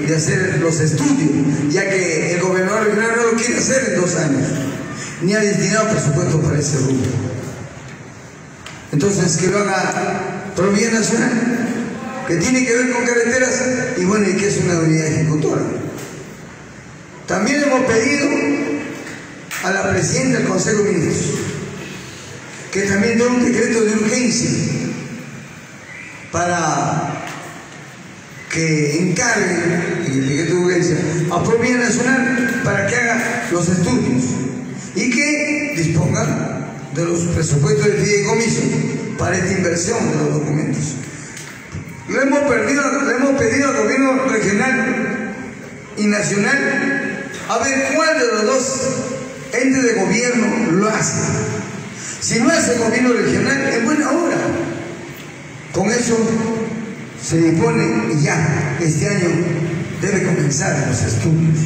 de hacer los estudios, ya que el gobernador regional no lo quiere hacer en 2 años, ni ha destinado presupuesto para ese rubro. Entonces, que lo haga Provía Nacional, que tiene que ver con carreteras, y bueno, y que es una unidad ejecutora. También hemos pedido a la presidenta del Consejo de Ministros que también dé un decreto de urgencia para que encargue en el decreto de urgencia a Provía Nacional para que haga los estudios y que disponga de los presupuestos de fideicomiso para esta inversión de los documentos. Le hemos pedido al gobierno regional y nacional a ver cuál de los dos entes de gobierno lo hace. Si no hace el gobierno regional, en buena hora. Con eso se dispone y ya este año debe comenzar los estudios.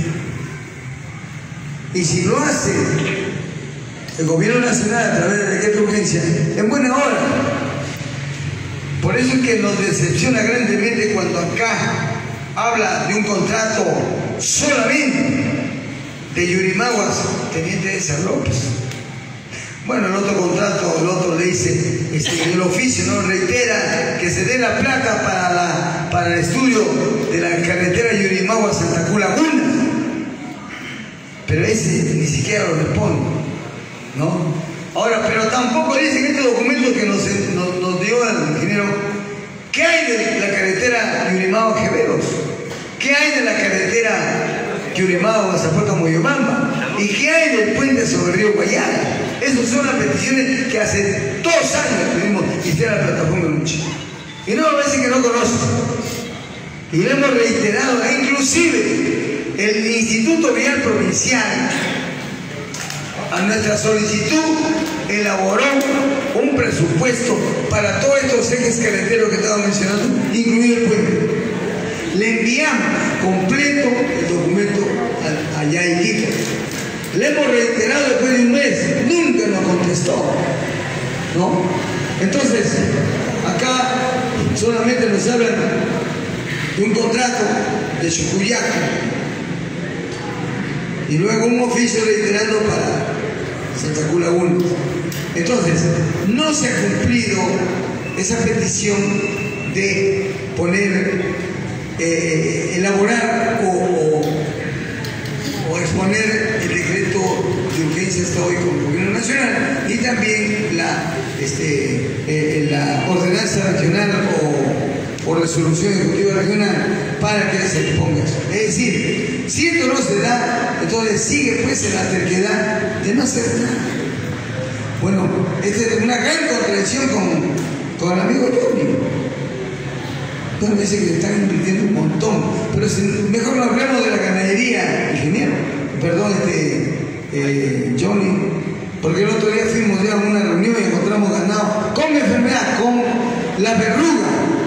Y si lo hace el gobierno nacional a través del decreto de urgencia, en buena hora. Por eso es que nos decepciona grandemente cuando acá habla de un contrato solamente de Yurimaguas, teniente de César López. Bueno, el otro contrato, el otro le dice, en el oficio no reitera que se dé la placa para el estudio de la carretera Yurimaguas-Santa Laguna, pero ese ni siquiera lo responde, ¿no? Ahora, pero tampoco dice en este documento que nos dio el ingeniero, ¿qué hay de la carretera Yurimagua-Quevedos? ¿Qué hay de la carretera Yurimagua-Zapuerto-Moyobamba? ¿Y qué hay del puente sobre el río Guayana? Esas son las peticiones que hace 2 años pedimos que hiciera la plataforma de lucha. Y no me parece que no conoce. Y lo hemos reiterado, inclusive el Instituto Vial Provincial, a nuestra solicitud, elaboró un presupuesto para todos estos ejes carreteros que estaba mencionando, incluido el puente. Le enviamos completo el documento allá en Iquique. Le hemos reiterado después de un mes, nunca nos contestó, ¿no? Entonces, acá solamente nos hablan de un contrato de Chucuyaca y luego un oficio reiterando para Santa Laguna. Entonces, no se ha cumplido esa petición de poner, elaborar o exponer el decreto de urgencia hasta hoy con el gobierno nacional y también la ordenanza regional o resolución ejecutiva regional para que se disponga eso. Es decir, si esto no se da, entonces sigue pues en la terquedad de no hacer nada. Bueno, esta es una gran contradicción con el amigo Johnny. Bueno, dice que le están invirtiendo un montón, pero si mejor no hablamos de la ganadería, ingeniero, perdón, Johnny, porque el otro día fuimos ya a una reunión y encontramos ganado con enfermedad, con la verruga,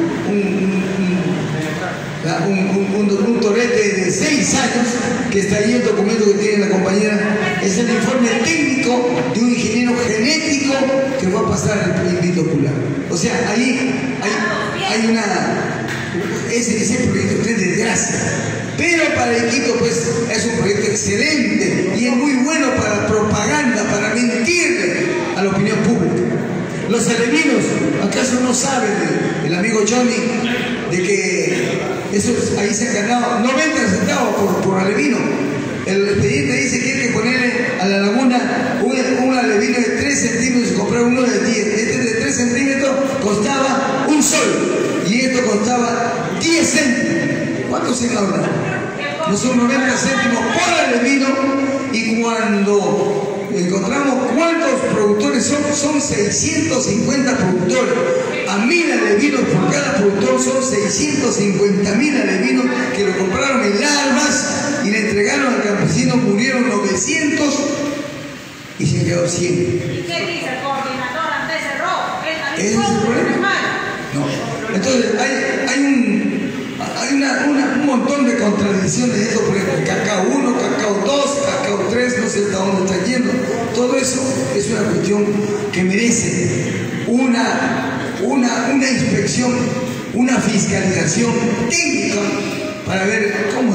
un torete de 6 años, que está ahí el documento que tiene la compañera, es el informe técnico de un ingeniero genético que va a pasar el invito ocular. O sea, ahí hay ese proyecto es desgracia. Pero para Iquique pues es un proyecto excelente y es muy bueno para propaganda, para mentirle a la opinión pública. Los alevinos, ¿acaso no saben el amigo Johnny de que ahí se han ganado 90 centavos por alevino? El expediente dice que hay que ponerle a la laguna un alevino de 3 centímetros y comprar uno de 10. Este de 3 centímetros costaba un sol y esto costaba 10 céntimos. ¿Cuánto se gana? No son 90 céntimos por alevino, y cuando encontramos cuántos productores son 650 productores. A 1000 alevinos por cada productor son 650.000 alevinos que lo compraron en larvas y le entregaron al campesino, murieron 900 y se quedó 100. ¿Y qué dice el coordinador ante ese robo? ¿Ese es el problema? No. Entonces hay un montón de contradicciones de esto, por ejemplo, cacao 1, cacao 2, cacao 3, no sé hasta dónde está yendo. Todo eso es una cuestión que merece una inspección, una fiscalización técnica para ver cómo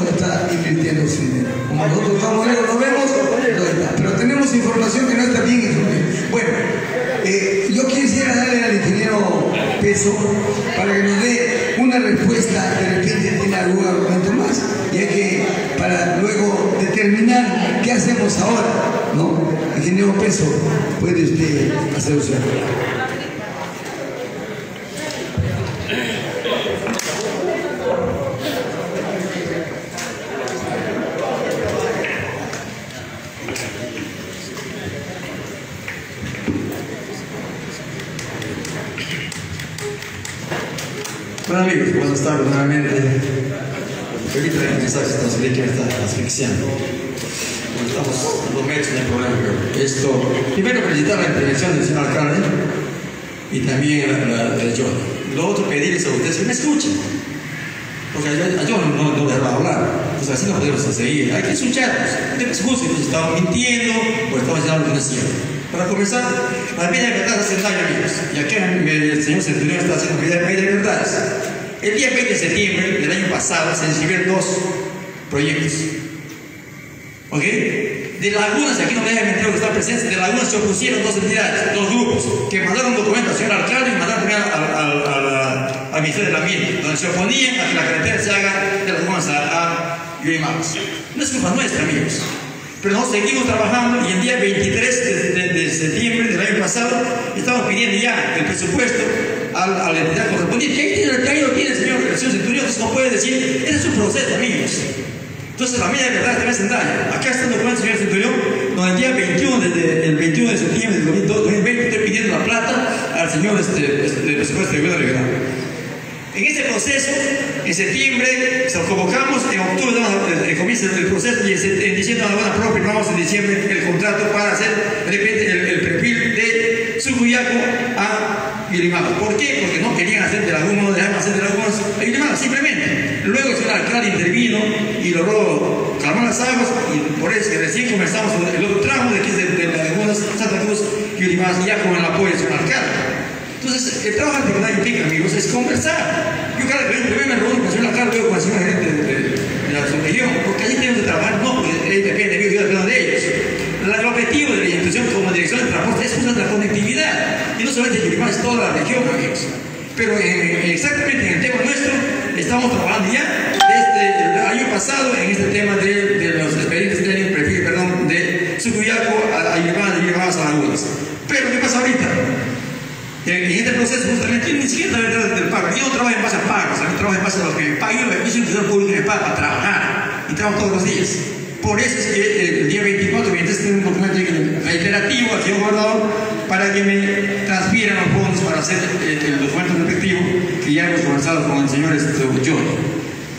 Cristiano Cisneros. Como nosotros estamos lejos, lo vemos, pero tenemos información que no está bien informada. Bueno, yo quisiera darle al ingeniero Peso para que nos dé una respuesta, de repente tiene algún argumento más, ya que para luego determinar qué hacemos ahora, ¿no? Ingeniero Peso, puede usted hacer usted. Bueno amigos, buenas tardes nuevamente. Ahorita el mensaje nos ve que me está asfixiando. Estamos los médicos, no hay problema, pero esto... Primero felicitar la intervención del señor alcalde y también la de John. Lo otro, pedirles a ustedes que me escuchen. Porque a John no les va a hablar. Pues así no podemos seguir. Hay que escucharnos. Ustedes juzguen si estamos mintiendo o estamos diciendo algo que no es cierto. Para comenzar, las medias verdades hacen daño, amigos. Y aquí el señor Centurión está haciendo medias verdades. El día 20 de septiembre del año pasado se inscribieron 2 proyectos. ¿Ok? De Lagunas, aquí no me dejan mentir que están presentes, de Lagunas se opusieron 2 entidades, 2 grupos, que mandaron documento al señor alcalde y mandaron también al Ministerio del Ambiente, donde se oponían a que la carretera se haga de Lagunas a Yurimaguas. No es culpa nuestra, amigos. Pero nosotros seguimos trabajando y el día 23 de septiembre del año pasado estamos pidiendo ya el presupuesto a la entidad correspondiente. Ahí lo tiene el señor Centurión, entonces no puede decir, ese es su proceso, amigos. Entonces la medida de verdad te hacen daño. Acá está el documento del señor Centurión, donde el día 21, desde el 21 de septiembre del 2020 estoy pidiendo la plata al señor presupuesto de gobierno regional. En este proceso, en septiembre se lo convocamos, en octubre comienza el proceso y en diciembre firmamos en diciembre el contrato para hacer de repente el perfil de Sucuyaco a Yurimaguas. ¿Por qué? Porque no querían hacer de Lagunas, no dejaban hacer de Lagunas a Yurimaguas, simplemente. Luego el señor alcalde intervino y logró calmar las aguas y por eso que recién comenzamos el otro tramo de aquí de Lagunas, Santa Cruz y Yurimaguas, ya con el apoyo del señor alcalde. Entonces, el trabajo de verdad implica, amigos, es conversar. Yo cada vez me reúno con el señor alcalde, luego con el señor gerente de la subregión, porque allí tenemos que trabajar, no porque depende de mí, yo dependo de ellos. El objetivo de la institución como dirección de transporte es usar la conectividad, y no solamente Yurimaguas, es toda la región, amigos. Pero exactamente en el tema nuestro, estamos trabajando ya desde el año pasado en este tema de los expedientes de perfil, perdón, de Sucuyaco a Yurimaguas a Lagunas. Pero, ¿qué pasa ahorita? En este proceso justamente ni siquiera detrás del pago. Yo no trabajo en base a pagos, yo trabajo en base a lo que me pago. Yo soy un servidor público que me paga para trabajar y trabajo todos los días. Por eso es que el día 24, 23 tengo un documento reiterativo al señor gobernador para que me transfieran los fondos para hacer el documento respectivo que ya hemos conversado con el señor John.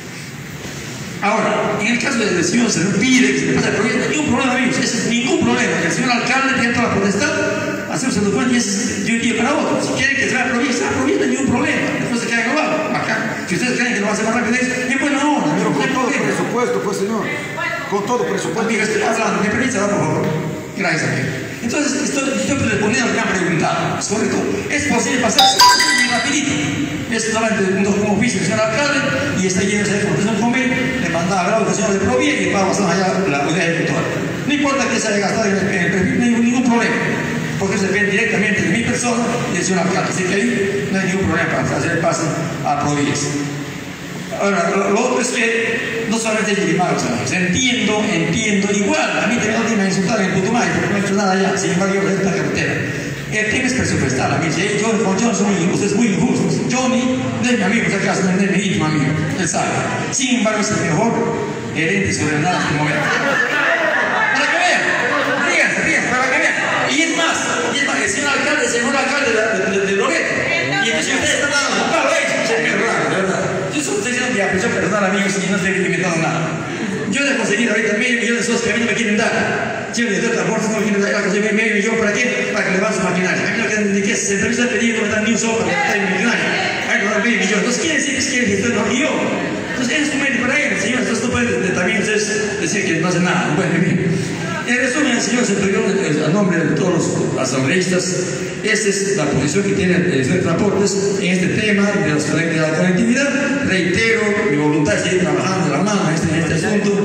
Ahora, en el caso del señor se le pide que se le pase el proyecto, ningún problema, amigos, ese es ningún problema. El señor alcalde tiene toda la potestad, hacemos el documento y ese es de un día para otro. Si quieren que se haga provincia, ningún problema. Después se queda grabado, acá. Si ustedes creen que lo va a hacer más rápido, es buena hora. Pero con todo presupuesto, pues señor. Con todo presupuesto. Amigo, estoy hablando, ¿me permite hablar, por favor? Gracias, amigo. Entonces, estoy respondiendo a lo que me han preguntado. ¿Es correcto? ¿Es posible pasar rapidito? Es solamente un oficio del señor alcalde y está lleno de un convenio, le mandaba a la señora de Provia y para pasar allá la unidad ejecutora. No importa que se haya gastado en el perfil, no hay ningún problema, porque eso depende directamente de mi persona y del señor alcalde. Así que ahí no hay ningún problema para hacer el pase a Provías. Ahora, lo otro es que no solamente es Yurimaguas, entiendo, igual, a mí también me insultaron en Putumayo porque no he hecho nada allá, sin embargo yo presento la carretera. El tema es presupuestal, amigos. Yo con John son ustedes muy injustos. Johnny no es mi amigo, por si acaso, no es mi íntimo amigo, él sabe. Sin embargo, es el mejor gerente sobre nada en este momento. Para que vean, ríganse, para que vean. Y es más, el señor alcalde, el señor alcalde de Loreto. Y entonces ustedes están dando un palo ahí, de verdad. Yo solo estoy diciendo mi apreciación personal, amigos, y no estoy inventando nada. Yo he conseguido ahorita $500,000 que a mí no me quieren dar. Si el director de transporte no me quieren dar, $500,000 ¿para qué? Para que levante su maquinaria. A mí lo que se entrevista pedido no me dan ni un solo para levantar mi maquinaria. Hay que dar $1,000,000. Entonces quiere decir que quiere que usted no y yo. Entonces es un medio para él, señor. Entonces no puede también ustedes decir que no hace nada. Bueno, bien. En resumen, el señor Centurión, a nombre de todos los asambleístas, esta es la posición que tiene el Ministerio de Transportes en este tema de la conectividad. Reitero mi voluntad de seguir trabajando de la mano en este asunto.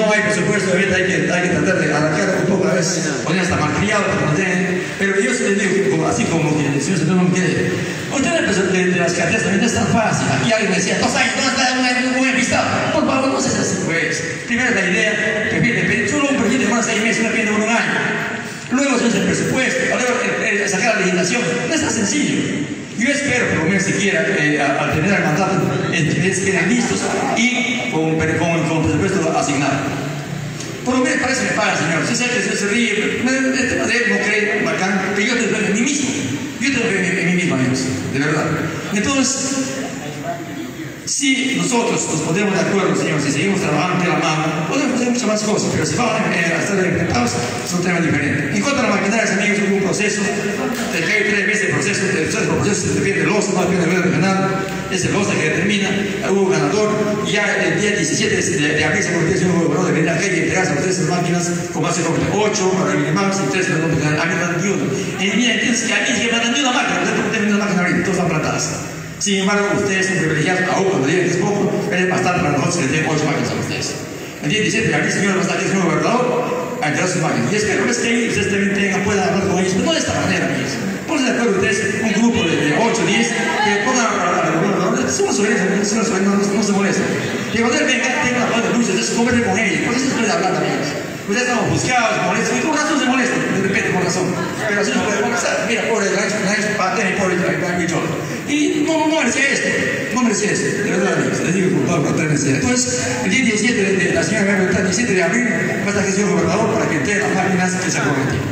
no hay presupuesto, hay que tratar de arrancar un poco a veces, poner hasta malcriado para que no tengan. Pero yo se les digo, así como que el señor no me quiere. Ustedes de las carteras también no es tan fácil. Aquí alguien me decía, 2 años, ¿dónde está un envistado? Por favor, no seas así, pues. Primero la idea, que solo un proyecto demora 6 meses, una pide un año. Luego se hace el presupuesto, luego sacar la legislación. No es tan sencillo. Yo espero, por lo menos siquiera, al tener el mandato, queden listos y con presupuesto asignado. Por lo menos parece que me paga, señor. Si se ríe, este madre no cree, bacán, pero yo tengo fe en mí mismo. Yo tengo fe en mí mismo, amigos, de verdad. Entonces, si nosotros nos ponemos de acuerdo, señor, si seguimos trabajando de la mano, podemos hacer muchas más cosas, pero si vamos a estar enfrentados, es un tema diferente. En cuanto a las maquinarias, amigos, hubo un proceso, te cae 3 meses el proceso, el proceso se defiende el OSA, no depende del regional, es el OSA que determina, hubo ganador, y ya el día 17 de abril se convirtió en un gobernador de venir acá y entregarse a ustedes las máquinas, como hace 8 para el más y 3 para el a mí me dan ni uno. Y mira, entonces, que a mí me dan ni una máquina, no tengo ni una máquina ahorita, todas están plantadas. Sin embargo, ustedes son privilegiados, aún cuando digan que es poco, es bastante para nosotros que tienen 8 máquinas a ustedes. El día 17 de abril, señor, va a estar aquí el señor gobernador a entregar sus máquinas. Y espero que ustedes también puedan hablar con ellos, pero no de esta manera, amigos. Pónganse de acuerdo ustedes, un grupo de 8, 10, que pongan al gobernador, somos soberanos, no se molestan. Y cuando él venga, tenga una parte de lucha, entonces conversen con ellos, por eso se puede hablar, amigos. Ustedes estamos buscados, molestos, y con razón se molestan, de repente con razón. Pero así no puede conversar. Mira, pobre el rancho, pobre el cholo. Y no merecía esto, de verdad, amigos, les digo por favor, no merecía. Entonces, el día 17 la señora Guerrero, el 17 de abril, va a estar aquí el señor gobernador para que entregue las máquinas que se ha prometido.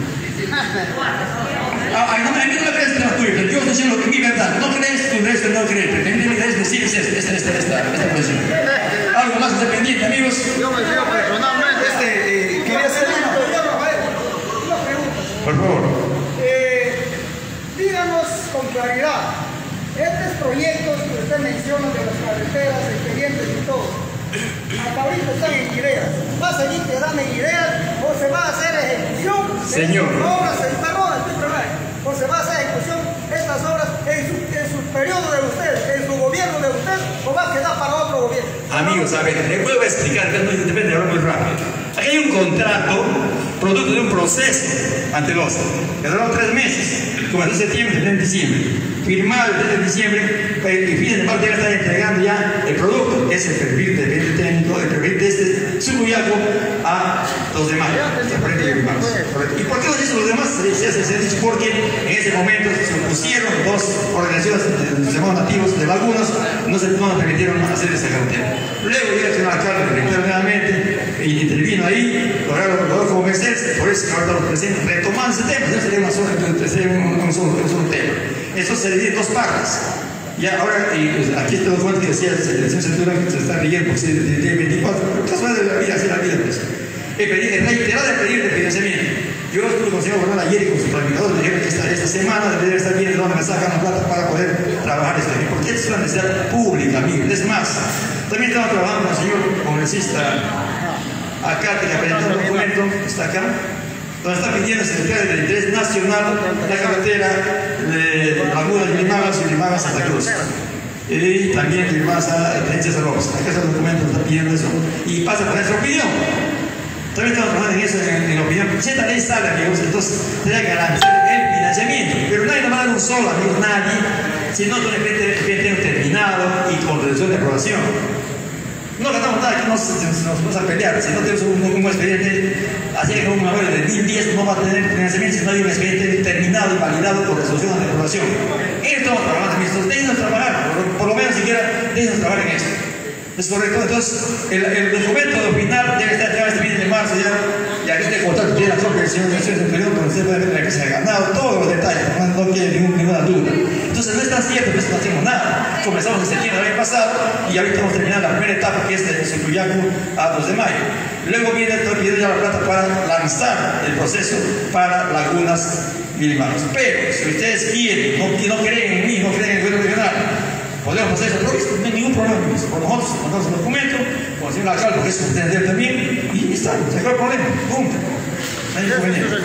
A mí no me crees el tema tuyo, yo estoy diciendo que mi verdad, no crees tu derecho de no creer, pero mi derecho decir es esta posición. Algo más independiente, amigos. Yo me digo personalmente, quería hacer una pregunta. Por favor. Díganos con claridad, estos proyectos que usted menciona de las carreteras, expedientes y todo, hasta ahorita están en ideas. ¿Va a seguir quedando en ideas o se va a hacer ejecución? Señor. Obras, o se va a hacer ejecución estas obras en su periodo de ustedes, en su gobierno de ustedes, o va a quedar para otro gobierno. Amigos, a ver, les vuelvo a explicar, que no depende de hablar muy rápido. Aquí hay un contrato, producto de un proceso ante el OSA, que duró 3 meses, comenzó en septiembre, terminó en diciembre. Firmado el 3 de diciembre, y fin de parte ya está entregando ya el producto, es el perfil de técnico, el perfil de este Sucuyaco a los demás. ¿Y por qué no dicen los demás? Se ha dicho porque en ese momento se opusieron 2 organizaciones llamados nativos de Lagunas, no nos permitieron hacer esa carretera. Luego llega el señor alcalde, el director nuevamente, y intervino ahí, lograron convencerse, por eso que ahorita los presenten, retomando ese tema, no sería un solo tema. Eso se divide en 2 partes. Ya ahora, aquí está lo que decía el señor Centura, que se está leyendo, porque tiene 24, casualidad de la vida, así la vida, pues. Reiterado el pedir de financiamiento. Yo estuve con el señor gobernador ayer y con su planificador, le dijeron que esta semana debería estar bien de dónde me sacan la plata para poder trabajar esto. Porque esto es una necesidad pública, amigos. Es más, también estamos trabajando con el señor congresista Acate, que presentó un documento, está acá, donde está pidiendo el secretario del Interés Nacional la carretera de Lagunas de Limagas y Limagas a Santa Cruz. Y también Limagas a Tenencias Arroz. Acá está el documento, está pidiendo eso. Y pasa por nuestra opinión. También estamos trabajando en eso, en la opinión. Si esta ley sale, amigos, entonces tendrá que garantizar el financiamiento. Pero nadie nos va a dar un solo, amigos, nadie, si no tiene un expediente terminado y con resolución de aprobación. No ganamos nada, que nos vamos a pelear. Si no tenemos un expediente, así que un abuelo de 2010 no va a tener financiamiento si no hay un expediente terminado y validado por resolución de aprobación. En esto estamos trabajando, amigos. Déjenos trabajar, por lo menos siquiera déjenos trabajar en esto. Es correcto, entonces el documento final debe estar ya este mes de marzo y aquí este contrato tiene la propia del señor Superior, pero usted puede ver que se ha ganado todos los detalles, no quiere ninguna duda. Entonces no es tan cierto que no hacemos nada. Comenzamos en septiembre del año pasado y ahorita hemos terminado la primera etapa, que es de Sucuyaco a 2 de mayo. Luego viene pidiendo ya la plata para lanzar el proceso para Lagunas y Limagas. Pero si ustedes quieren, no creen en mí, no creen en el gobierno regional, podemos hacer eso, pero no hay ningún problema. Por nosotros mandamos el documento, con el señor alcalde, porque es competente él también, y está, se acabó el problema, punto. No hay inconveniente.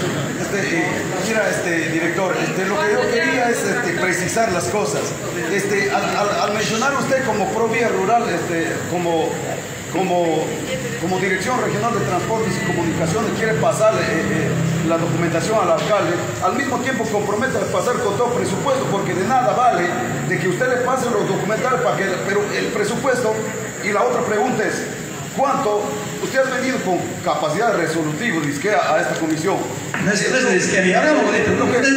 Mira, director, lo que yo quería es precisar las cosas. Al mencionar usted como Provía Rural, como como Dirección Regional de Transportes y Comunicaciones quiere pasar la documentación al alcalde, al mismo tiempo compromete a pasar con todo presupuesto, porque de nada vale de que usted le pase los documentales pero el presupuesto. Y la otra pregunta es, ¿cuánto usted ha venido con capacidad resolutiva dizque a esta comisión? No es de izquierda, hablamos bonito.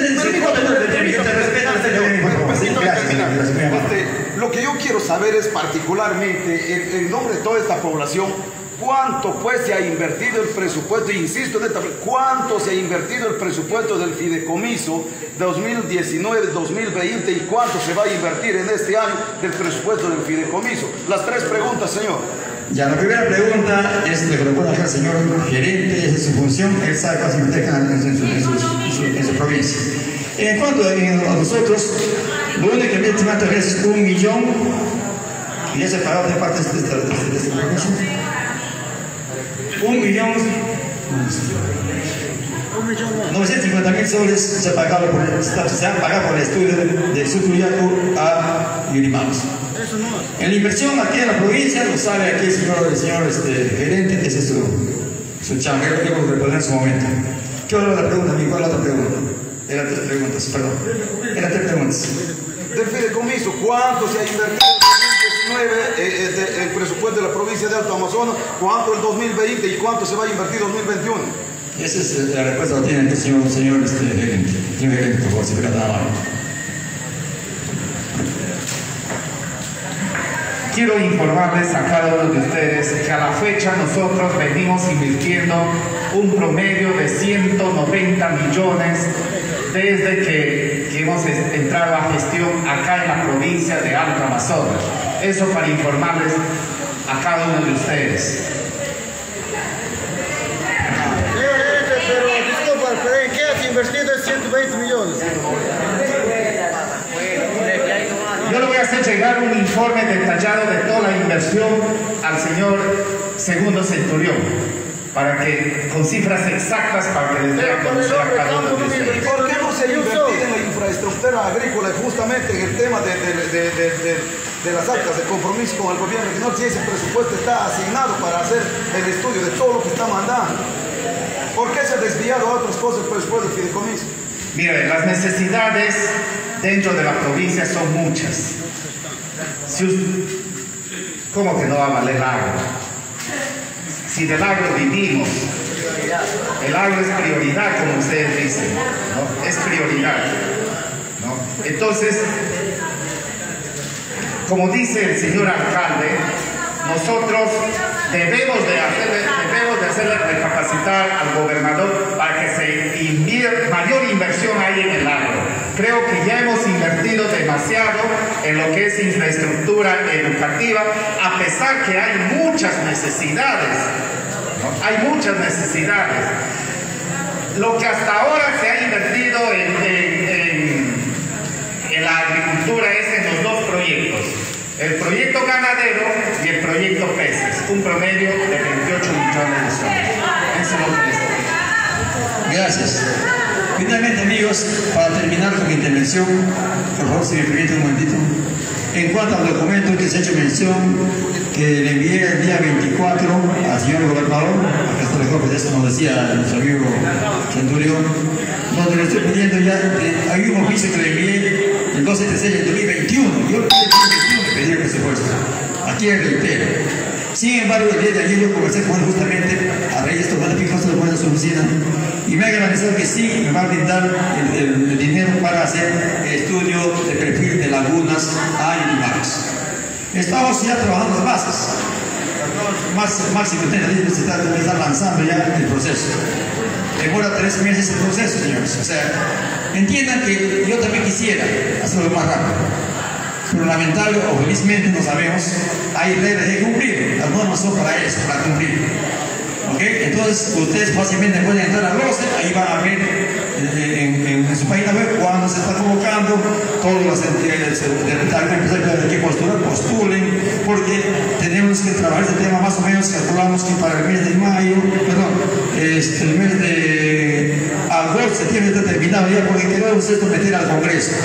Lo que yo quiero saber es particularmente, en nombre de toda esta población, ¿cuánto pues se ha invertido el presupuesto? Insisto en esta, ¿cuánto se ha invertido el presupuesto del fideicomiso 2019-2020 y cuánto se va a invertir en este año del presupuesto del fideicomiso? Las tres preguntas, señor. Ya, la primera pregunta es lo que le puede hacer el señor gerente, esa es su función, él sabe cuánto se invierte en su provincia. En cuanto a nosotros, lo único que invierte es 1 millón, y ya se pagó de parte de este provincia. 1.950.000 soles se han pagado por el estudio de Sucuriaco a Yurimanos. En la inversión aquí en la provincia, lo sabe aquí el señor gerente, ese es su chamba, yo lo responder en su momento. ¿Qué era la pregunta? ¿Cuál es la otra pregunta? Eran tres preguntas, perdón. Eran tres preguntas. Del fideicomiso, ¿cuánto se ha invertido en 2019 el presupuesto de la provincia de Alto Amazonas? ¿Cuánto el 2020 y cuánto se va a invertir en 2021? Esa es la respuesta que tiene el señor gerente. Señor gerente, por favor, si fuera nada más. Quiero informarles a cada uno de ustedes que a la fecha nosotros venimos invirtiendo un promedio de 190 millones desde que hemos entrado a gestión acá en la provincia de Alto Amazonas. Eso para informarles a cada uno de ustedes. Pero disculpa, ¿en qué has invertido esos 120 millones? Yo le voy a hacer llegar un informe detallado de toda la inversión al señor Segundo Centurión, con cifras exactas para que les dé a conocer a cada uno de ustedes. ¿Por qué no se invertir en la infraestructura agrícola y justamente en el tema de las actas de compromiso con el gobierno regional, si ese presupuesto está asignado para hacer el estudio de todo lo que está mandando? ¿Por qué se ha desviado a otras cosas el presupuesto del fideicomiso? Mire, las necesidades dentro de la provincia son muchas. ¿Cómo que no va a valer el agro? Si del agro vivimos, el agro es prioridad, como ustedes dicen, ¿no? Es prioridad, ¿no? Entonces, como dice el señor alcalde, nosotros debemos de hacerle recapacitar al gobernador para que mayor inversión hay en el agro. Creo que ya hemos invertido demasiado en lo que es infraestructura educativa, a pesar que hay muchas necesidades, ¿no? Hay muchas necesidades. Lo que hasta ahora se ha invertido en la agricultura es en los dos proyectos. El proyecto ganadero y el proyecto peces, un promedio de 28 millones de soles. Eso es lo que les digo. Gracias. Finalmente, amigos, para terminar con mi intervención, por favor, si me permite un momentito. En cuanto al documento que se ha hecho mención, que le envié el día 24 al señor gobernador, acá está la copia de esto, nos decía nuestro amigo Centurión, donde le estoy pidiendo ya, hay un oficio que le envié el 12 de diciembre del 2021. Yo el 2021 le pedí el presupuesto. Aquí el reitero. Sin embargo, el día de ayer yo conversé con él justamente a raíz de esto, cuando pico esto de su oficina, y me ha garantizado que sí me va a brindar el dinero para hacer el estudio de perfil de lagunas a Yurimanos. Estamos ya trabajando las bases. Máximo 30 días se está lanzando ya el proceso. Demora 3 meses el proceso, señores. O sea, entiendan que yo también quisiera hacerlo más rápido. Pero lamentable o felizmente no sabemos, hay reglas de cumplir, las normas son para eso, para cumplir. ¿Ok? Entonces ustedes fácilmente pueden entrar al ROCE, ahí van a ver en su página web cuando se está convocando, todas las entidades de que postulen, porque tenemos que trabajar este tema más o menos, calculamos que para el mes de mayo, el mes de agosto, septiembre está terminado ya, porque queremos esto meter al Congreso.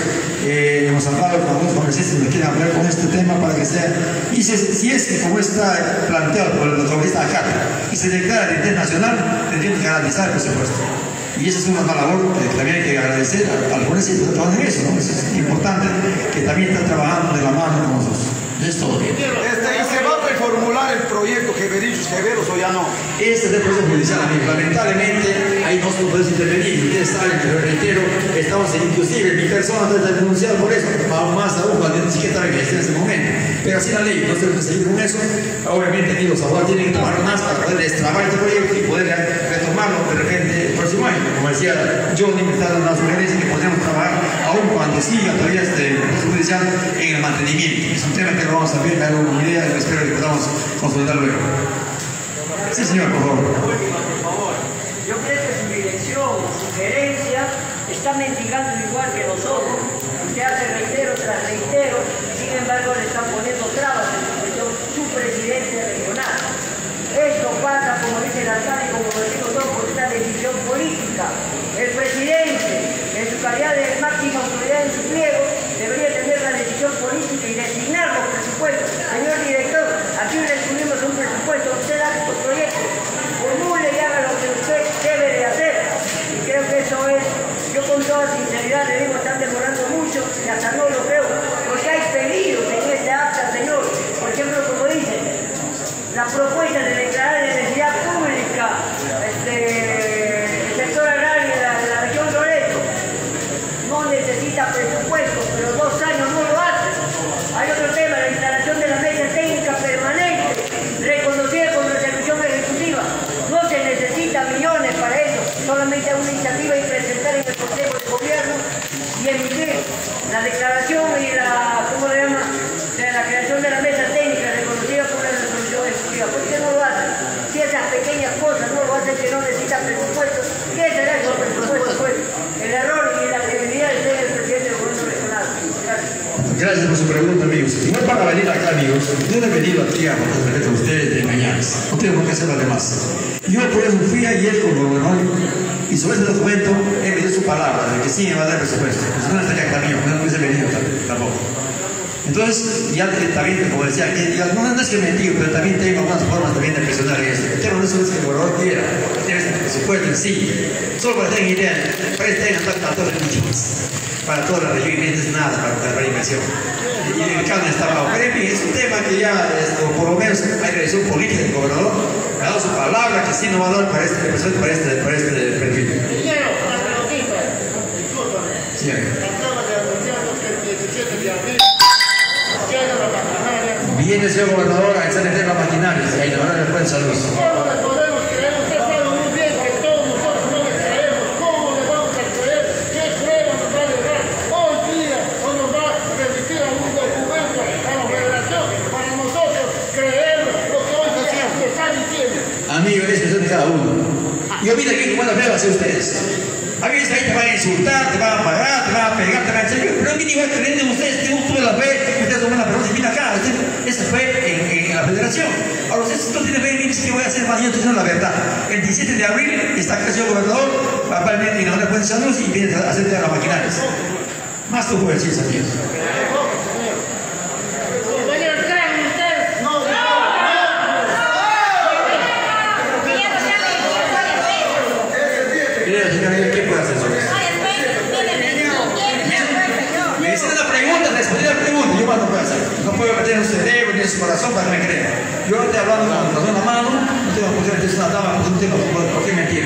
hemos hablado con algunos congresistas que quieren hablar con este tema para que sea, y si es que como está planteado por el congresista acá y se declara de interés nacional, tendríamos que garantizar el presupuesto. Y esa es una labor que también hay que agradecer a los congresistas que trabajan en eso, ¿no? Eso es importante, que también están trabajando de la mano con nosotros. Es todo. ¿Y se va a reformular el proyecto Jeverichos Jeveros o ya no? Este es el proceso judicial, amigo. Lamentablemente, ahí no podemos intervenir. Ustedes saben, pero reitero, estamos inclusive, mi persona está denunciada por eso, aún más aún, ni siquiera estaba en ese momento. Pero así la ley, no se puede seguir con eso. Obviamente, los abogados tienen que trabajar más para poder destrabar este proyecto y poder retomarlo de repente el próximo año. Como decía Johnny, me está dando una sugerencia que podemos trabajar aún cuando siga todavía este proceso judicial en el mantenimiento. Es un tema que lo vamos a ver, me hago una idea y espero que podamos consultar luego. Sí, señor, por favor. Por favor, yo creo que su dirección, su gerencia, está mendigando igual que nosotros. Usted hace reitero tras reitero, sin embargo le están poniendo trabas en su presidente regional. Esto pasa, como dice el alcalde, como lo digo yo, por una decisión política. El presidente, en su calidad de máxima autoridad en su pliego, debería tener la decisión política y designar los presupuestos. Señor director, aquí le incluimos un presupuesto, usted hace estos proyectos, formule y haga lo que usted debe de hacer. Y creo que eso es, yo con toda sinceridad le digo, están demorando mucho y hasta no lo creo, porque hay pedidos en este acta, señor. Por ejemplo, como dice, la propuesta de declarar de necesidad pública el sector agrario de la región Loreto no necesita presupuesto, pero 2 años no lo hace. Hay otro tema, la instalación de la mesa técnica permanente, reconocida como resolución ejecutiva. No se necesita millones para eso, solamente una iniciativa y presentar en el Consejo de Gobierno y emitir la declaración y la, ¿cómo le llama?, de la creación de la mesa técnica reconocida por la resolución ejecutiva. ¿Por qué no lo hacen? Si esas pequeñas cosas no lo hacen, que no necesitan presupuesto, ¿qué será eso presupuesto? Pues el error y la credibilidad de ser el presidente del gobierno regional. Gracias. Gracias por su pregunta, amigos. Igual para venir acá, amigos, yo no he venido aquí a respeto a ustedes de engañarles. No tengo por qué hacer lo demás. Yo por eso fui ayer con el gobernador y sobre ese documento él me dio su palabra de que sí me va a dar presupuesto. Pues no estaría acá mío, no hubiese venido tampoco. Entonces, ya también, como decía, no es que mentir, pero también tengo algunas formas también de presionar esto. El tema no es que el gobernador quiera, tiene el presupuesto en sí. Solo para tener idea, para este año para todas las regiones, para toda la región, y no es nada para la inversión. Y el alcalde estaba, pero en fin, es un tema que ya, por lo menos, hay dirección política del gobernador, me ha dado su palabra que sí no va a dar para este perfil. Sí, viene el señor gobernador a echar la maquinaria y ahí ahora le pueden salud. ¿Cómo le podemos creer? Usted sabe muy bien que todos nosotros no le creemos. ¿Cómo le vamos a creer? ¿Qué prueba nos va a llegar? Hoy día no nos va a remitir a un documento a la federación para nosotros creer lo que hoy se está diciendo. Amigo, es cuestión de cada uno. Yo mira que buenas pruebas hacer ustedes. A veces ahí te van a insultar, te van a pagar, te van a pegar, te van a decir, pero a mí ni voy a creer en ustedes, yo tuve la fe, ustedes son buenas personas, y mira acá, esa fue en la federación. Ahora ustedes no tienen fe en mí, ¿qué voy a hacer más? Yo estoy diciendo la verdad. El 17 de abril está acá el señor gobernador, va a venir y no le pueden salud y viene a hacer las maquinarias. Más tú puedes decir, amigos. ¿Qué puede hacer sobre eso? Me hicieron la pregunta, respondí la pregunta, yo más no puedo hacer. No puedo meter en su cerebro ni en su corazón para que me crean. Yo no estoy hablando con la corazón en la mano, no tengo por qué meterse una dama, no tengo por qué mentir.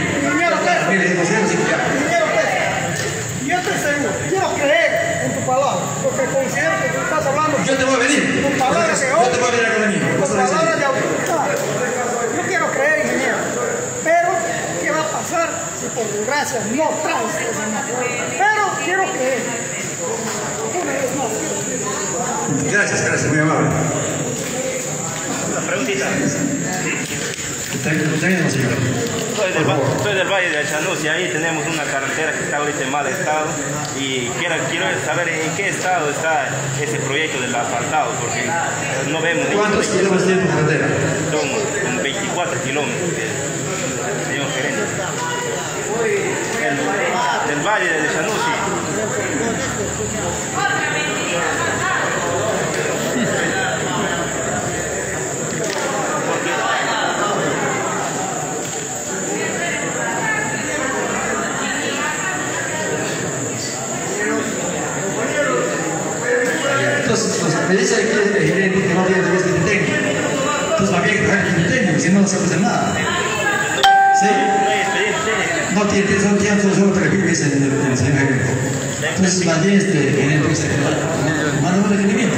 Yo estoy seguro, quiero creer en tu palabra, porque considero que tú estás hablando. Yo te voy a venir. Con palabras de Yo te voy a venir a con el con palabras de autoridad. Yo quiero creer, ingeniero, pero ¿qué va a pasar si por desgracia no traes esa información? Pero quiero creer. Una vez más. Gracias, muy amable. Una preguntita. Tenemos, señor. Soy del Valle de Achanús y ahí tenemos una carretera que está ahorita en mal estado y quiero saber en qué estado está ese proyecto del asfaltado, porque no vemos... ¿Cuántos kilómetros tiene tu carretera? Son 24 kilómetros, señor gerente. Del Valle de Achanús. si no se hace nada. ¿Sí? No tiene solo perfiles en el señor gerente. Entonces, más bien, manda un requerimiento.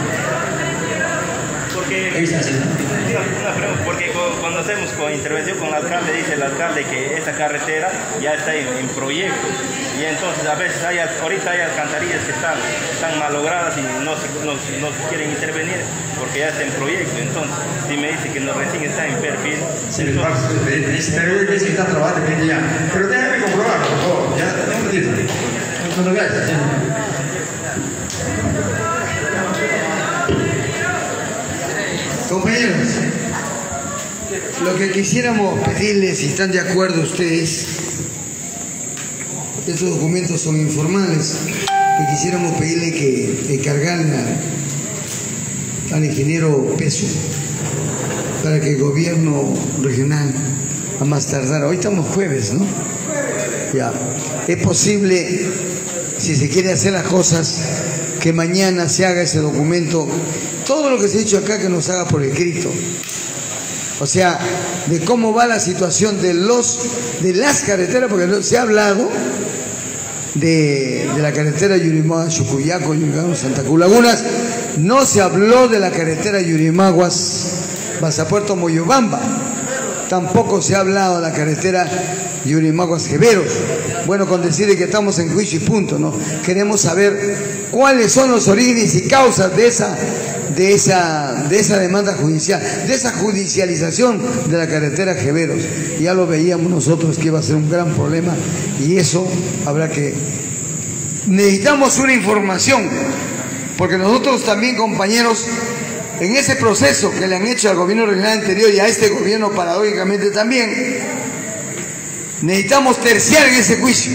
Porque cuando hacemos intervención con el alcalde, dice el alcalde que esa carretera ya está en proyecto. Y entonces a veces ahorita hay alcantarillas que están malogradas y no quieren intervenir porque ya está en proyecto. Entonces, si me dice que recién está en perfil. Sí, pero es que está trabajando bien ya. Pero déjame comprobarlo, por favor. Ya, un ratito. Cuando veas. Compañeros, lo que quisiéramos pedirles, si están de acuerdo ustedes, estos documentos son informales, que quisiéramos pedirle que encargarle al ingeniero Peso para que el gobierno regional, a más tardar, hoy estamos jueves, ¿no? Ya, es posible, si se quiere hacer las cosas, que mañana se haga ese documento. Todo lo que se ha dicho acá que nos haga por escrito. O sea, de cómo va la situación de las carreteras, porque se ha hablado de la carretera Yurimaguas, Chucuyaco, Yurimaguas, Santa Cruz Lagunas. No se habló de la carretera Yurimaguas, Basapuerto, Moyobamba. Tampoco se ha hablado de la carretera Yurimaguas, Jeveros. Bueno, con decirle que estamos en juicio y punto, ¿no? Queremos saber cuáles son los orígenes y causas de esa demanda judicial, de esa judicialización de la carretera Jeveros. Ya lo veíamos nosotros que iba a ser un gran problema y eso habrá que... Necesitamos una información, porque nosotros también, compañeros, en ese proceso que le han hecho al gobierno regional anterior y a este gobierno paradójicamente también, necesitamos terciar en ese juicio.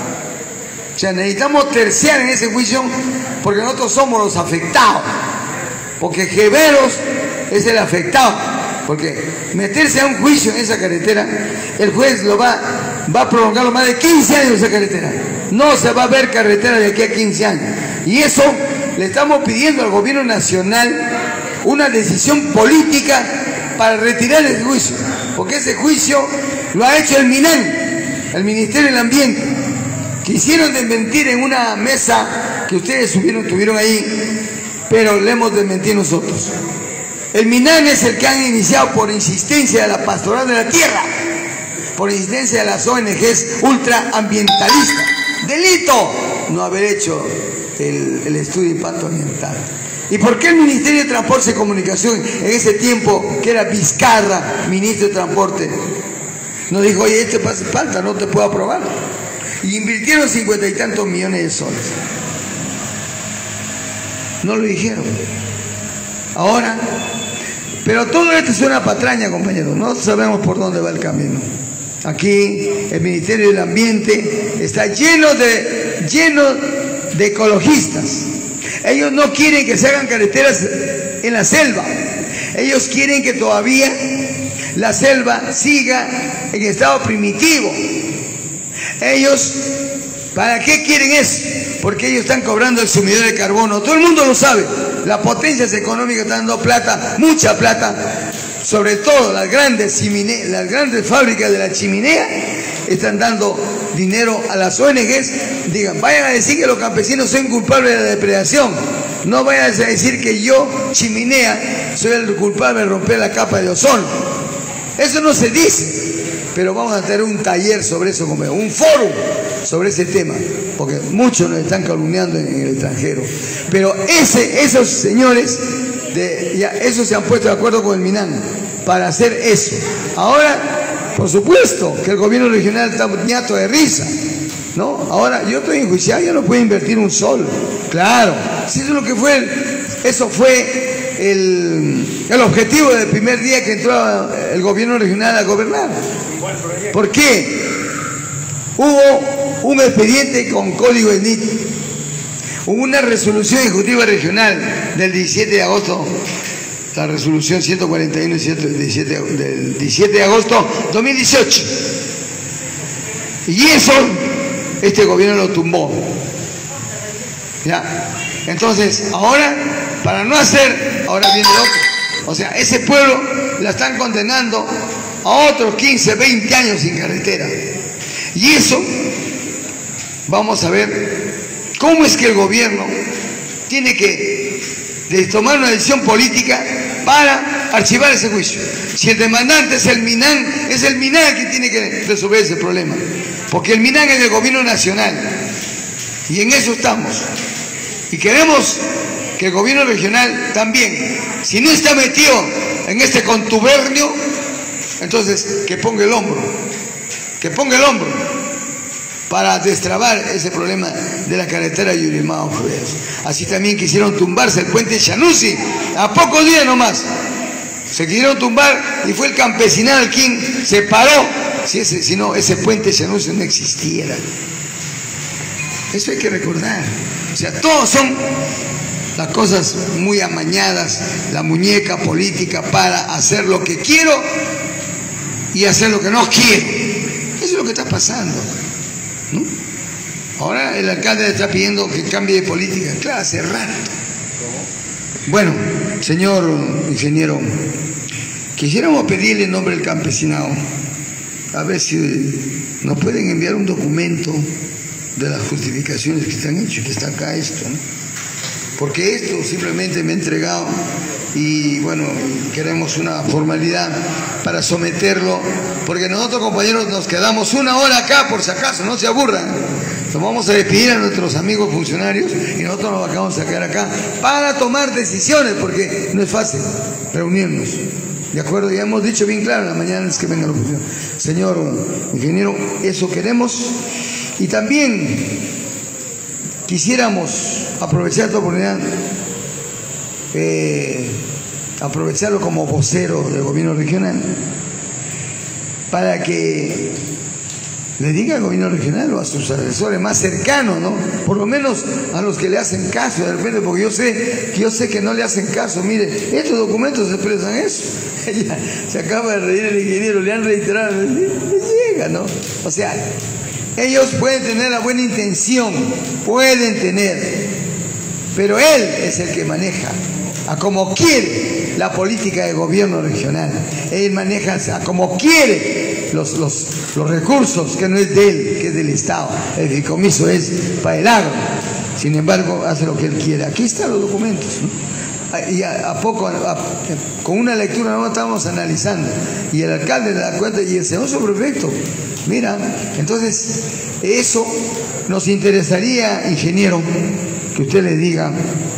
O sea, necesitamos terciar en ese juicio porque nosotros somos los afectados. Porque Jeveros es el afectado. Porque meterse a un juicio en esa carretera, el juez va a prolongarlo más de 15 años esa carretera. No se va a ver carretera de aquí a 15 años. Y eso le estamos pidiendo al gobierno nacional una decisión política para retirar ese juicio. Porque ese juicio lo ha hecho el MINAN, el Ministerio del Ambiente. Quisieron desmentir en una mesa que ustedes tuvieron ahí, pero le hemos desmentido nosotros. El MINAN es el que han iniciado por insistencia de la Pastoral de la Tierra, por insistencia de las ONGs ultraambientalistas. Delito no haber hecho el estudio de impacto ambiental. ¿Y por qué el Ministerio de Transporte y Comunicación en ese tiempo, que era Vizcarra, ministro de Transporte, nos dijo, oye, este pasa falta, no te puedo aprobar? Y invirtieron 50 y tantos millones de soles. No lo dijeron. Ahora, pero todo esto es una patraña, compañeros. No sabemos por dónde va el camino. Aquí el Ministerio del Ambiente está lleno de ecologistas. Ellos no quieren que se hagan carreteras en la selva. Ellos quieren que todavía la selva siga en estado primitivo. Ellos, ¿para qué quieren eso? Porque ellos están cobrando el sumidero de carbono. Todo el mundo lo sabe. Las potencias económicas están dando plata, mucha plata. Sobre todo las grandes fábricas de la chimenea están dando dinero a las ONGs. Digan, vayan a decir que los campesinos son culpables de la depredación. No vayan a decir que yo, chimenea, soy el culpable de romper la capa de ozono. Eso no se dice. Pero vamos a tener un taller sobre eso, un foro sobre ese tema, porque muchos nos están calumniando en el extranjero. Pero esos señores, esos se han puesto de acuerdo con el MINAN para hacer eso. Ahora, por supuesto, que el gobierno regional está ñato de risa, ¿no? Ahora, yo estoy enjuiciado, yo no puedo invertir un sol. Claro, si eso es lo que fue, eso fue el objetivo del primer día que entró el gobierno regional a gobernar. ¿Por qué? Hubo un expediente con código ENIT, hubo una resolución ejecutiva regional del 17 de agosto, la resolución 141 del 17 de agosto 2018. Y eso, este gobierno lo tumbó. ¿Ya? Entonces, ahora, para no hacer, ahora viene el otro. O sea, ese pueblo la están condenando a otros 15, 20 años sin carretera. Y eso, vamos a ver cómo es que el gobierno tiene que tomar una decisión política para archivar ese juicio. Si el demandante es el MINAN que tiene que resolver ese problema, porque el MINAN es del gobierno nacional y en eso estamos. Y queremos que el gobierno regional también, si no está metido en este contubernio, entonces que ponga el hombro para destrabar ese problema de la carretera Yurimao-Febres. Así también quisieron tumbarse el puente Chanusi, a pocos días nomás. Se quisieron tumbar y fue el campesinado quien se paró. Si no, ese puente Chanusi no existiera. Eso hay que recordar. O sea, todos son las cosas muy amañadas, la muñeca política para hacer lo que quiero y hacer lo que no quiero. Eso es lo que está pasando, ¿no? Ahora el alcalde está pidiendo que cambie de política. Claro, hace rato. Bueno, señor ingeniero, quisiéramos pedirle en nombre del campesinado, a ver si nos pueden enviar un documento de las justificaciones que están hechas, que está acá esto, ¿no? Porque esto simplemente me ha entregado y bueno, queremos una formalidad para someterlo, porque nosotros, compañeros, nos quedamos una hora acá por si acaso, no se aburran. Nos vamos a despedir a nuestros amigos funcionarios y nosotros nos vamos a quedar acá para tomar decisiones, porque no es fácil reunirnos. ¿De acuerdo? Ya hemos dicho bien claro en la mañana antes que venga la oposición. Señor ingeniero, eso queremos. Y también quisiéramos aprovechar esta oportunidad, aprovecharlo como vocero del gobierno regional, para que le diga al gobierno regional o a sus asesores más cercanos, ¿no? Por lo menos a los que le hacen caso de repente, porque yo sé que no le hacen caso. Mire, estos documentos expresan eso. Se acaba de reír el ingeniero, le han reiterado, le llega, ¿no? O sea, ellos pueden tener la buena intención, pueden tener, pero él es el que maneja a como quiere la política de gobierno regional. Él maneja a como quiere los recursos, que no es de él, que es del Estado. El fideicomiso es para el agro. Sin embargo, hace lo que él quiere. Aquí están los documentos, ¿no? Y con una lectura no estamos analizando, y el alcalde le da cuenta y el señor subprefecto. Mira, entonces eso nos interesaría, ingeniero, que usted le diga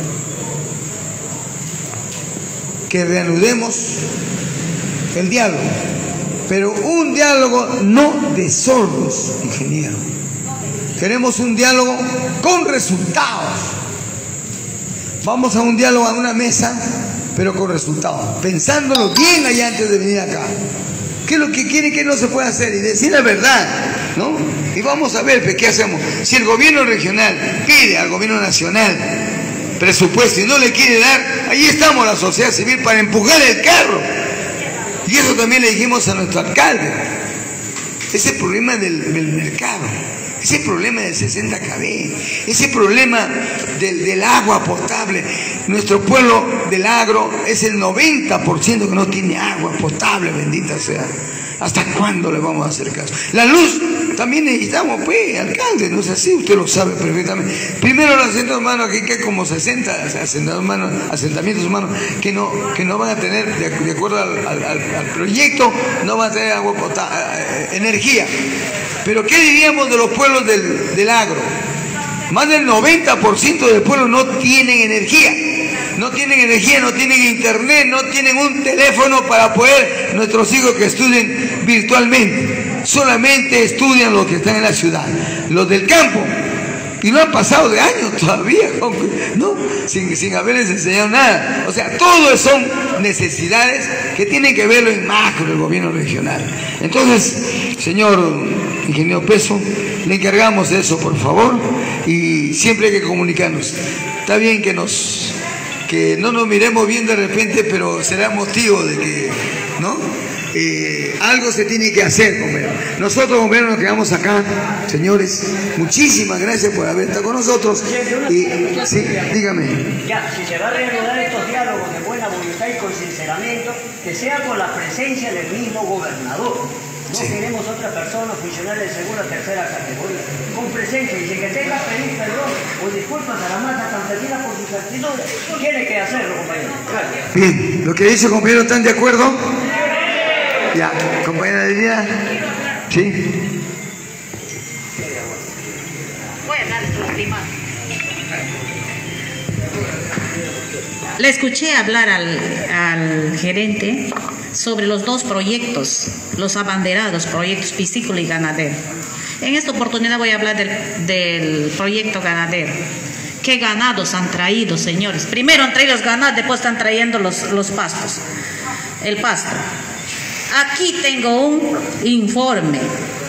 que reanudemos el diálogo, pero un diálogo no de sordos, ingeniero. Queremos un diálogo con resultados. Vamos a un diálogo, a una mesa, pero con resultados, pensándolo bien allá antes de venir acá. ¿Qué es lo que quiere que no se puede hacer? Y decir la verdad, ¿no? Y vamos a ver, ¿qué hacemos? Si el gobierno regional pide al gobierno nacional presupuesto y no le quiere dar, ahí estamos la sociedad civil para empujar el carro. Y eso también le dijimos a nuestro alcalde. Ese problema del mercado, ese problema del 60 kb, ese problema del agua potable. Nuestro pueblo del agro es el 90% que no tiene agua potable, bendita sea. ¿Hasta cuándo le vamos a hacer caso? La luz también necesitamos, pues, alcalde, no es así, usted lo sabe perfectamente. Primero los asentamientos humanos, aquí que hay como 60 asentamientos humanos que no van a tener, de acuerdo al proyecto, no van a tener agua potable, energía. Pero ¿qué diríamos de los pueblos del agro? Más del 90% de pueblos no tienen energía. No tienen energía, no tienen internet, no tienen un teléfono para poder, nuestros hijos que estudien virtualmente. Solamente estudian los que están en la ciudad, los del campo. Y no han pasado de años todavía, ¿no? Sin haberles enseñado nada. O sea, todo son necesidades que tienen que verlo en macro el gobierno regional. Entonces, señor ingeniero Peso, le encargamos de eso, por favor, y siempre hay que comunicarnos. Está bien que no nos miremos bien de repente, pero será motivo de que, ¿no? algo se tiene que hacer, compañero. Nosotros, compañeros, nos quedamos acá, señores. Muchísimas gracias por haber estado con nosotros. Y, sí, dígame. Ya, si se va a reanudar estos diálogos de buena voluntad y con sinceramiento, que sea con la presencia del mismo gobernador. No queremos otra persona, funcionario de segunda o tercera categoría, con presencia, y si que tenga pedir perdón o disculpas a la masa campesina por sus actitudes, tiene que hacerlo, compañero. Gracias. Bien, lo que dice, compañero, ¿están de acuerdo? Ya, compañera de vida. Sí. Voy a hablar de tu estimado. Le escuché hablar al gerente sobre los dos proyectos, los abanderados, proyectos piscícola y ganadero. En esta oportunidad voy a hablar del proyecto ganadero. ¿Qué ganados han traído, señores? Primero han traído los ganados, después están trayendo los pastos, el pasto. Aquí tengo un informe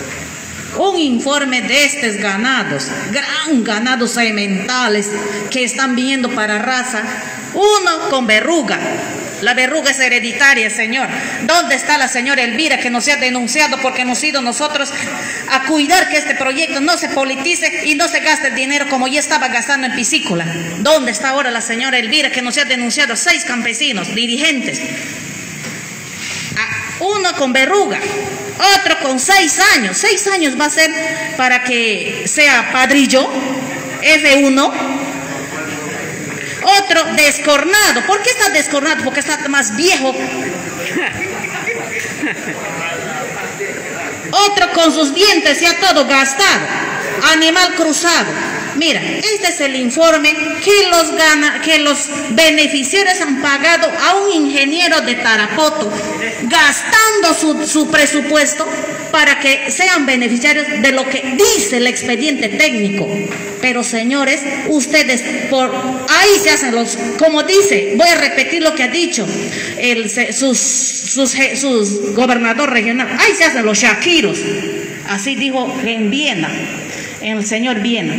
de estos ganados, gran ganados sementales que están viniendo para raza, uno con verruga. La verruga es hereditaria, señor. ¿Dónde está la señora Elvira que nos ha denunciado porque hemos ido nosotros a cuidar que este proyecto no se politice y no se gaste el dinero como ya estaba gastando en piscícola? ¿Dónde está ahora la señora Elvira que nos ha denunciado a 6 campesinos, dirigentes? Uno con verruga, otro con 6 años. 6 años va a ser para que sea padrillo, F1. Otro descornado. ¿Por qué está descornado? Porque está más viejo. Otro con sus dientes ya todo gastado. Animal cruzado. Mira, este es el informe que los beneficiarios han pagado a un ingeniero de Tarapoto, gastando su presupuesto para que sean beneficiarios de lo que dice el expediente técnico. Pero señores, ustedes ahí se hacen los, como dice, voy a repetir lo que ha dicho sus gobernador regional, ahí se hacen los shakiros, así dijo en Viena, el señor Viena.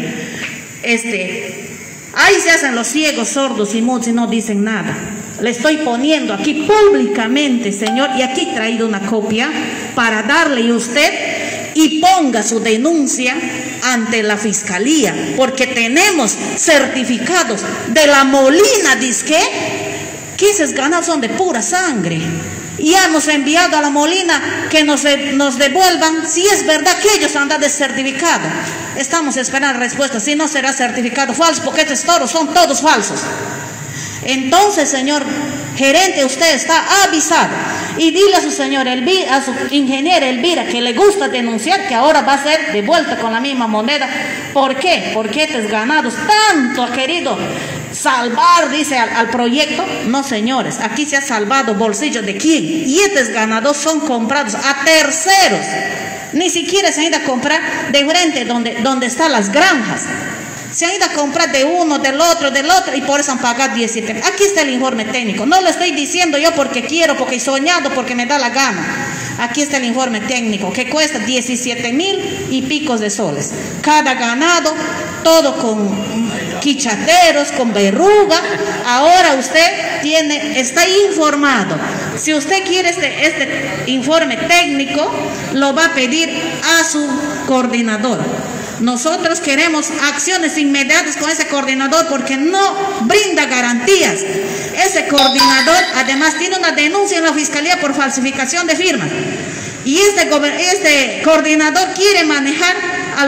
Ahí se hacen los ciegos, sordos y mudos y no dicen nada. Le estoy poniendo aquí públicamente, señor, y aquí he traído una copia para darle a usted y ponga su denuncia ante la fiscalía, porque tenemos certificados de la Molina, disque que esos ganados son de pura sangre. Y hemos enviado a la Molina que nos devuelvan si es verdad que ellos han dado ese certificado. Estamos esperando respuesta, si no será certificado falso, porque estos toros son todos falsos. Entonces, señor gerente, usted está avisado. Y dile a su señor Elvira, a su ingeniera Elvira, que le gusta denunciar, que ahora va a ser devuelta con la misma moneda. ¿Por qué? Porque estos ganados tanto ha querido salvar, dice, al proyecto. No, señores, aquí se ha salvado bolsillo de quién. Y estos ganados son comprados a terceros. Ni siquiera se han ido a comprar de frente donde están las granjas. Se han ido a comprar de uno, del otro, y por eso han pagado 17. Aquí está el informe técnico. No lo estoy diciendo yo porque quiero, porque he soñado, porque me da la gana. Aquí está el informe técnico que cuesta 17,000 y picos de soles. Cada ganado, todo con quichateros, con verruga. Ahora usted está informado. Si usted quiere este informe técnico, lo va a pedir a su coordinador. Nosotros queremos acciones inmediatas con ese coordinador porque no brinda garantías. Ese coordinador además tiene una denuncia en la fiscalía por falsificación de firmas. Y este coordinador quiere manejar a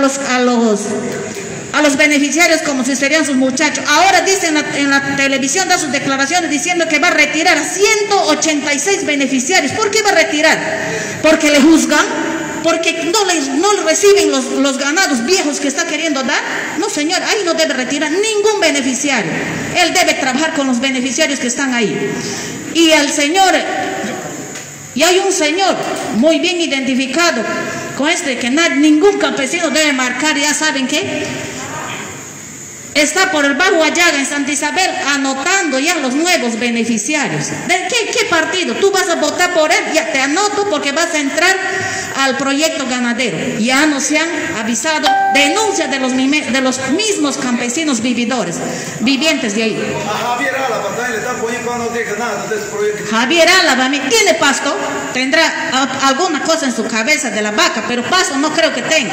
los beneficiarios como si serían sus muchachos. Ahora dice en la televisión, da sus declaraciones diciendo que va a retirar a 186 beneficiarios. ¿Por qué va a retirar? ¿Porque le juzgan? ¿Porque no reciben los ganados viejos que está queriendo dar? No, señor, ahí no debe retirar ningún beneficiario. Él debe trabajar con los beneficiarios que están ahí. Y hay un señor muy bien identificado con que ningún campesino debe marcar, ya saben qué. Está por el Bajo Ayaga en Santa Isabel anotando ya los nuevos beneficiarios. ¿De qué partido? Tú vas a votar por él, ya te anoto porque vas a entrar al proyecto ganadero. Ya nos han avisado denuncias de los mismos campesinos vivientes de ahí. A Javier Ala, le están poniendo cuando no deja nada de ese proyecto. Javier Álava tiene pasto, tendrá alguna cosa en su cabeza de la vaca, pero pasto no creo que tenga.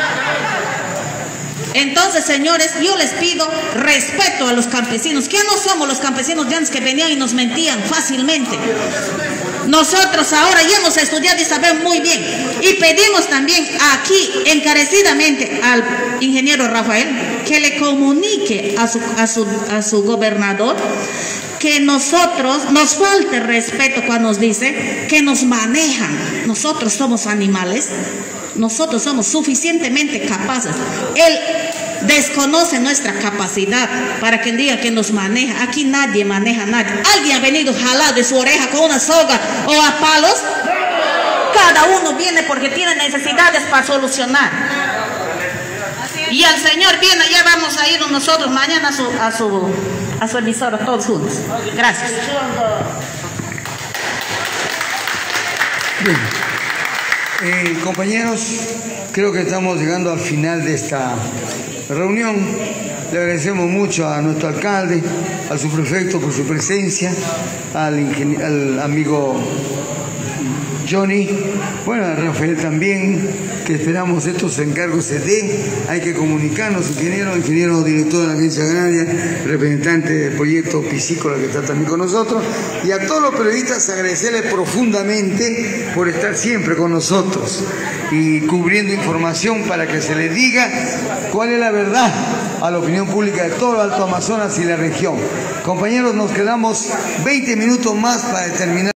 Entonces, señores, yo les pido respeto a los campesinos, que no somos los campesinos de antes que venían y nos mentían fácilmente. Nosotros ahora ya hemos estudiado y sabemos muy bien. Y pedimos también aquí encarecidamente al ingeniero Rafael que le comunique a su gobernador que nosotros nos falte respeto cuando nos dice que nos manejan. Nosotros somos animales. Nosotros somos suficientemente capaces. Él desconoce nuestra capacidad para que diga que nos maneja. Aquí nadie maneja a nadie. ¿Alguien ha venido jalado de su oreja con una soga o a palos? Cada uno viene porque tiene necesidades para solucionar. Y el Señor viene, ya vamos a ir nosotros mañana a su emisora todos juntos. Gracias. Bien. Compañeros, creo que estamos llegando al final de esta reunión. Le agradecemos mucho a nuestro alcalde, al subprefecto por su presencia, al amigo Johnny, bueno, a Rafael también, que esperamos estos encargos se den. Hay que comunicarnos, ingeniero director de la Agencia Agraria, representante del proyecto piscícola que está también con nosotros, y a todos los periodistas agradecerles profundamente por estar siempre con nosotros y cubriendo información para que se les diga cuál es la verdad a la opinión pública de todo el Alto Amazonas y la región. Compañeros, nos quedamos 20 minutos más para terminar.